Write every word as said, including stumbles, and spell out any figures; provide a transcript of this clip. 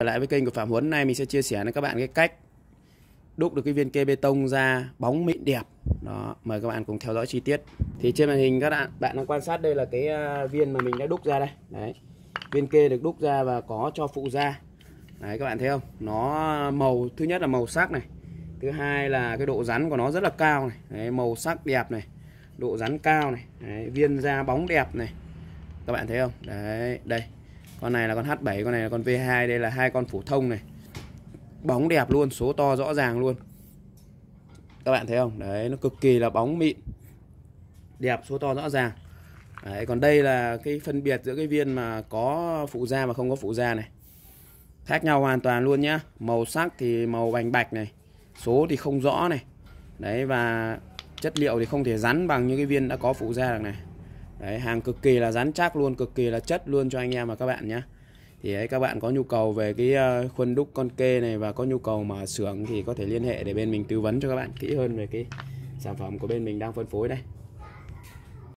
Trở lại với kênh của Phạm Huấn, nay mình sẽ chia sẻ với các bạn cái cách đúc được cái viên kê bê tông ra bóng mịn đẹp. Đó, mời các bạn cùng theo dõi chi tiết. Thì trên màn hình các bạn bạn đang quan sát đây là cái viên mà mình đã đúc ra đây. Đấy. Viên kê được đúc ra và có cho phụ ra. Đấy, các bạn thấy không? Nó màu, thứ nhất là màu sắc này. Thứ hai là cái độ rắn của nó rất là cao này. Đấy, màu sắc đẹp này, độ rắn cao này. Đấy, viên da bóng đẹp này. Các bạn thấy không? Đấy, đây. Con này là con H bảy, con này là con V hai, đây là hai con phổ thông này. Bóng đẹp luôn, số to rõ ràng luôn. Các bạn thấy không? Đấy, nó cực kỳ là bóng mịn. Đẹp, số to rõ ràng. Đấy, còn đây là cái phân biệt giữa cái viên mà có phụ da và không có phụ da này. Khác nhau hoàn toàn luôn nhá. Màu sắc thì màu bành bạch này, số thì không rõ này. Đấy, và chất liệu thì không thể rắn bằng những cái viên đã có phụ da được này. Đấy, hàng cực kỳ là rắn chắc luôn, cực kỳ là chất luôn cho anh em và các bạn nhé. Thì ấy, các bạn có nhu cầu về cái khuôn đúc con kê này và có nhu cầu mà xưởng thì có thể liên hệ để bên mình tư vấn cho các bạn kỹ hơn về cái sản phẩm của bên mình đang phân phối đây.